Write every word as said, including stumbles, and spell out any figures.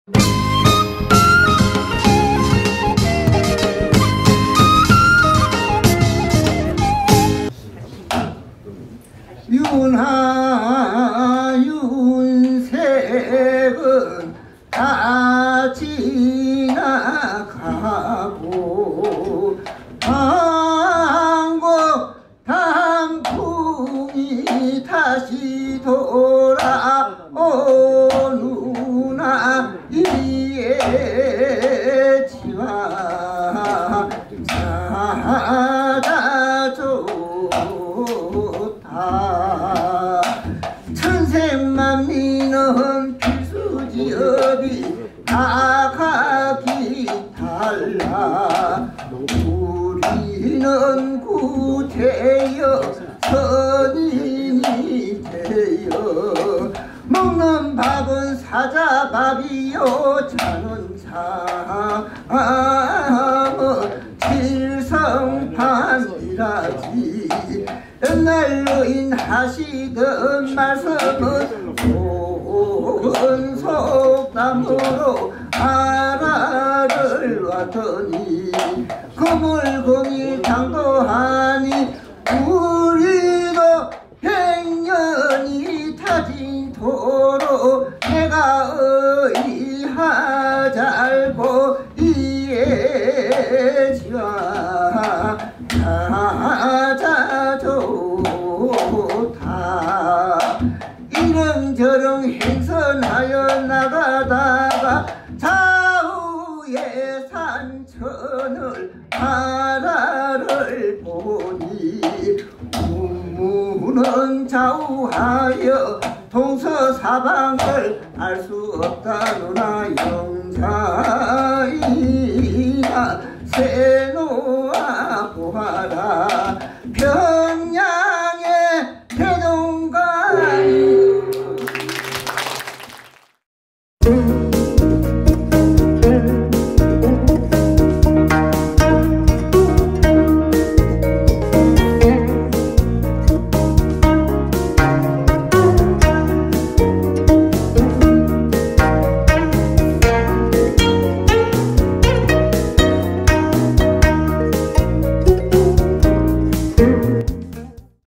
윤하 윤색은 다 지나가고 한국 단풍이 다시 돌아오누나 이에 지와 자다 좋다. 천생만미는 필수지업이 다 각기 달라. 우리는 구태여 선인이 되어 먹는 밥은 사자밥이요 자는 잠은 칠성판이라지. 옛날로 인하시던 말씀은 온 속담으로 하나를 왔더니 거물공이 당도하니 우리도 백년이 타진토록 내가 의하잘고 이해지와 자자 좋다. 이런저런 행선하여 나가다가 좌우의 산천을 하나를 보니 우무는 좌우하여 동서사방을 알 수 없다누나 영자이나 세